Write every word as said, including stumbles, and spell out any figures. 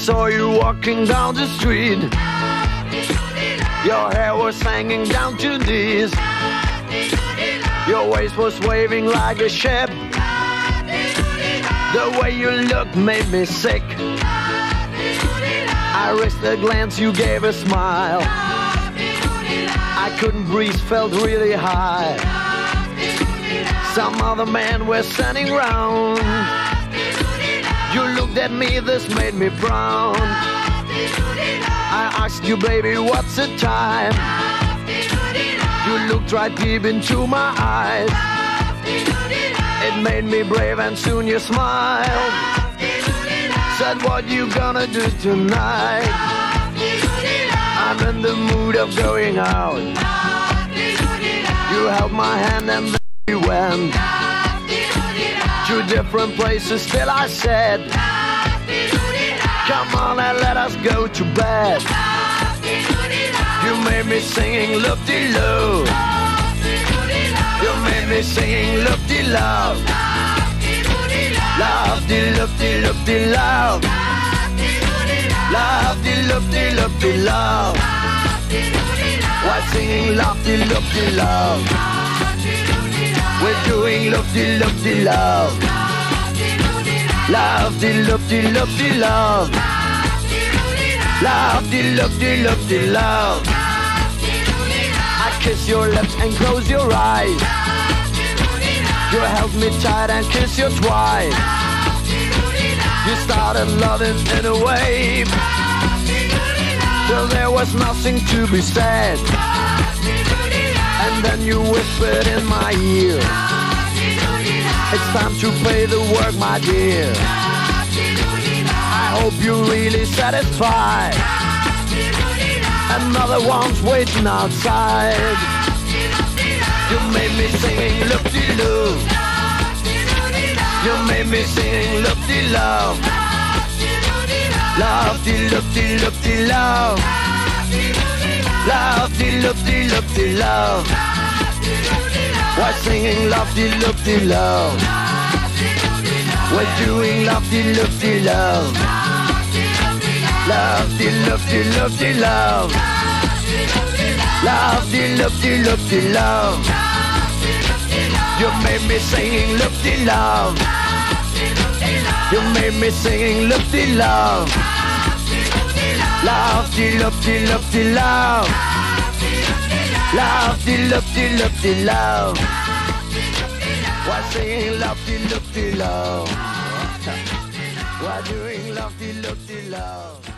saw you walking down the street. Your hair was hanging down to knees. Your waist was waving like a ship. The way you looked made me sick. I risked a glance, you gave a smile. I couldn't breathe, felt really high. Some other men were standing round. You looked at me, this made me brown. I asked you, baby, what's the time? You looked right deep into my eyes. It made me brave and soon you smiled. Said, what you gonna do tonight? I'm in the mood of going out. You held my hand and then we went to different places. Still I said, come on and let us go to bed. You made me singing loop-de-loo. You made me singing loop-de-love. Love-de-loop-de-loop-de-love. Love-de-loop-de-loop-de-love. Why singing love-de-loop-de-love? We're doing loop-de-loop-de-love. Love-de-loop-de-loop-de-love. Love-de-loop-de-loop-de-love. I kiss your lips and close your eyes. You held me tight and kissed you twice. You started loving in a wave till there was nothing to be said. And then you whispered in my ear, it's time to play the work, my dear. I hope you're really satisfied. Another one's waiting outside. You made me singing loop-de-loo. You made me singing loop-de-love. Love-de-loop-de-loop-de-love. Love-de-loop-de-loop-de-love. Why singing love-de-loop-de-love? We're doing love-de-loop-de-love. Love-de-loop-de-loop-de-love. Love-de-loop-de-loop-de-love. You made me singing loop-de-love. You made me singing loop-de-love. Love-de-loop-de-loop-de-love. Love-de-loop-de-loop-de-love. Why singing love-de-loop-de-love? Why doing love-de-loop-de-love?